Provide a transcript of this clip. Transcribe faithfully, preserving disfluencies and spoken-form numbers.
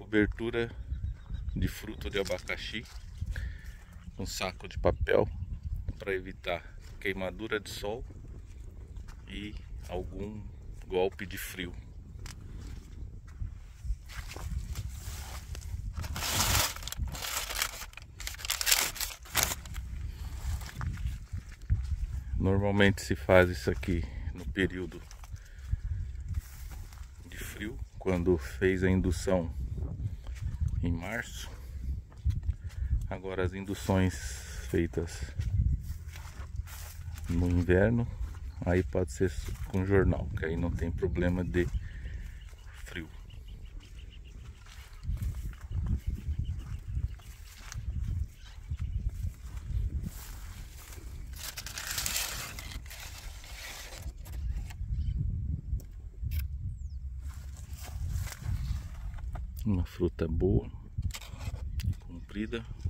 cobertura de fruto de abacaxi, um saco de papel para evitar queimadura de sol e algum golpe de frio. Normalmente se faz isso aqui no período de frio, quando fez a indução em março. Agora as induções feitas no inverno, aí pode ser com jornal, que aí não tem problema de frio. Uma fruta boa, comprida.